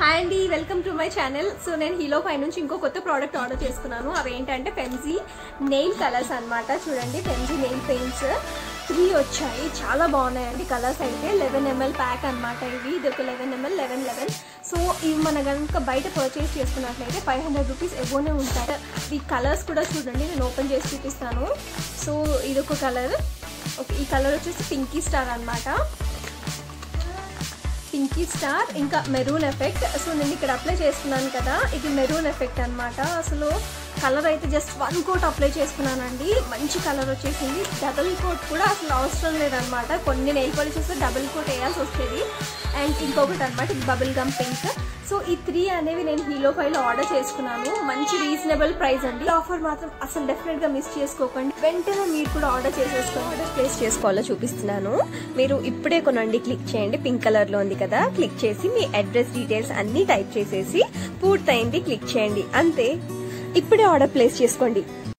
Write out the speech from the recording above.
Hi అండి, welcome to my channel. So నేను హీలో పై నుంచి ఇంకో కొత్త ప్రోడక్ట్ ఆర్డర్ చేసుకున్నాను. అవి ఏంటంటే ఫెన్జీ నెయిల్ కలర్స్ అనమాట. చూడండి, ఫెన్జీ నెయిల్ పెయింట్స్ 3 వచ్చాయి. చాలా బాగున్నాయండి కలర్స్ అయితే. 11 ml ప్యాక్ అనమాట ఇవి. ఇది ఒక 11 ml 11. సో ఇవి మన కనుక బయట పర్చేస్ చేసుకున్నట్లయితే 500 రూపీస్ ఎగోనే ఉంటాయి. ఈ కలర్స్ కూడా చూడండి, నేను ఓపెన్ చేసి చూపిస్తాను. సో ఇది ఒక కలర్. ఓకే, ఈ కలర్ వచ్చేసి పింకీ స్టార్ అనమాట. పింకీ స్టార్ ఇంకా మెరూన్ ఎఫెక్ట్. సో నేను ఇక్కడ అప్లై చేస్తున్నాను కదా, ఇది మెరూన్ ఎఫెక్ట్ అనమాట. అసలు కలర్ అయితే జస్ట్ 1 కోట్ అప్లై చేసుకున్నానండి. మంచి కలర్ వచ్చేసింది. డబుల్ కోట్ కూడా అసలు అవసరం లేదనమాట. కొన్ని నెయిల్ పాలిష్ చేస్తే డబుల్ కోట్ వేయాల్సి వచ్చేది. అండ్ ఇంకొకటి అనమాట, ఇది బబుల్ గమ్ పింక్. సో ఈ 3 అనేవి నేను హీలో ఫైలో ఆర్డర్ చేసుకున్నాను. మంచి రీజనబుల్ ప్రైస్ అండి. ఆఫర్ మాత్రం అసలు డెఫినెట్ గా మిస్ చేసుకోకండి. వెంటనే మీరు కూడా ఆర్డర్ చేసేసుకోండి. ఆర్డర్ ప్లేస్ చేసుకోవాలో చూపిస్తున్నాను. మీరు ఇప్పుడే కొనండి క్లిక్ చేయండి. పింక్ కలర్ లో ఉంది కదా, క్లిక్ చేసి మీ అడ్రస్ డీటెయిల్స్ అన్ని టైప్ చేసేసి పూర్తయింది క్లిక్ చేయండి. అంతే, ఇప్పుడే ఆర్డర్ ప్లేస్ చేసుకోండి.